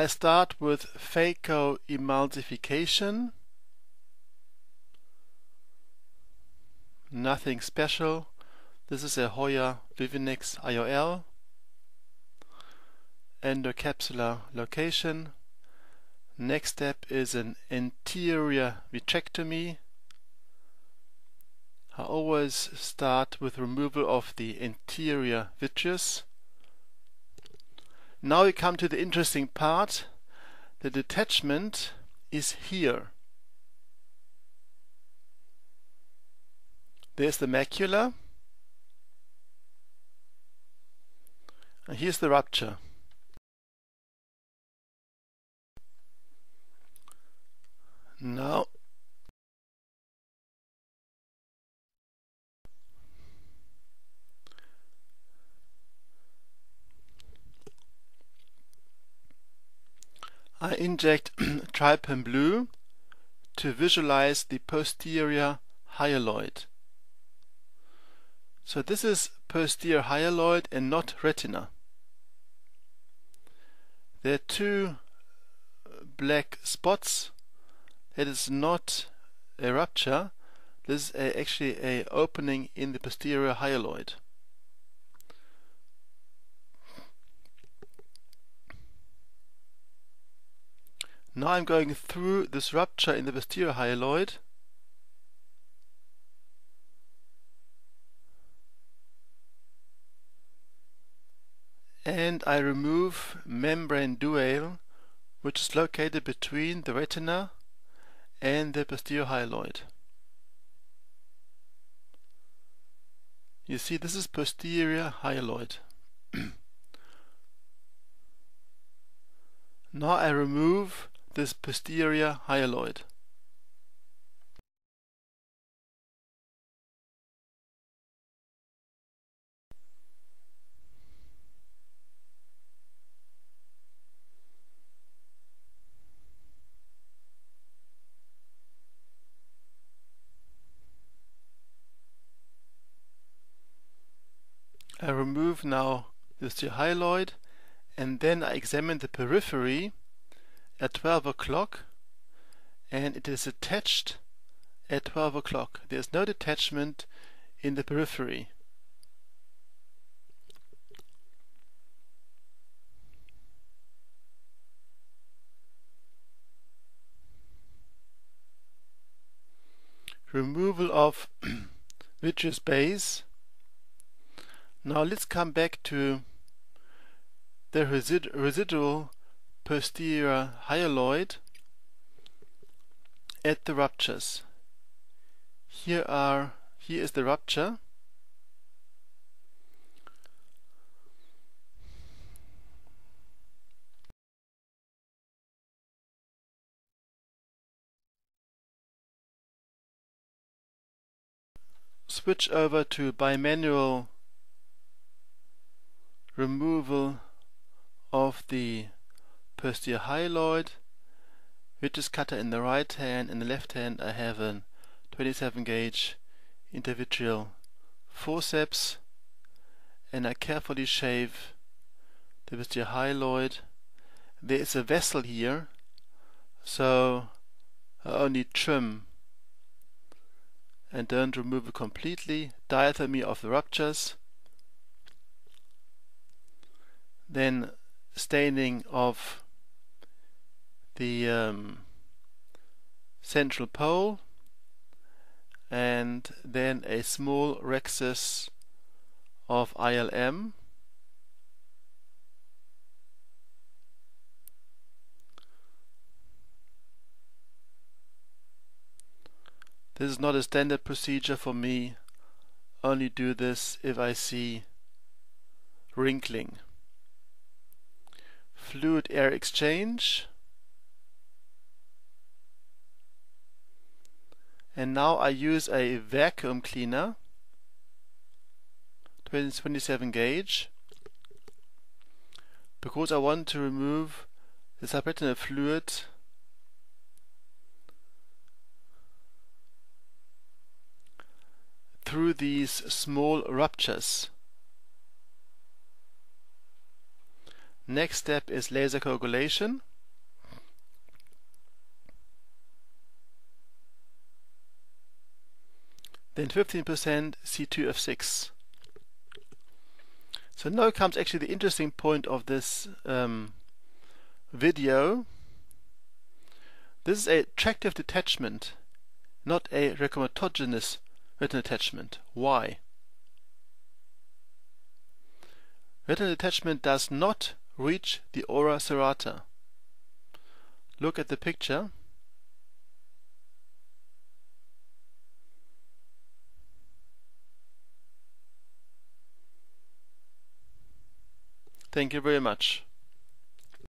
I start with phacoemulsification. Nothing special. This is a Hoya Vivinex IOL. Endocapsular location. Next step is an anterior vitrectomy. I always start with removal of the anterior vitreous. Now we come to the interesting part. The detachment is here. There's the macula, and here's the rupture. Now I inject trypan blue to visualize the posterior hyaloid. So this is posterior hyaloid and not retina. There are two black spots. It is not a rupture. This is actually an opening in the posterior hyaloid. Now I'm going through this rupture in the posterior hyaloid. And I remove membrane duale, which is located between the retina and the posterior hyaloid. You see, this is posterior hyaloid. Now I remove this posterior hyaloid. I remove now this hyaloid, and then I examine the periphery at 12 o'clock, and it is attached at 12 o'clock. There is no detachment in the periphery. Removal of vitreous base. Now let's come back to the residual posterior hyaloid at the ruptures. Here is the rupture. Switch over to bimanual removal of the posterior hyaloid. Vitreous cutter in the right hand. In the left hand I have a 27 gauge intravitreal forceps, and I carefully shave the posterior hyaloid. There is a vessel here, so I only trim and don't remove it completely. Diathermy of the ruptures. Then staining of the central pole, and then a small rhexis of ILM. This is not a standard procedure for me. Only do this if I see wrinkling. Fluid air exchange. And now I use a vacuum cleaner, 27 gauge, because I want to remove the subretinal fluid through these small ruptures. Next step is laser coagulation. then 15% C2F6. So now comes actually the interesting point of this video. This is a tractive detachment, not a recombatogenous retinal detachment. Why? Retinal detachment does not reach the ora serrata. Look at the picture. Thank you very much.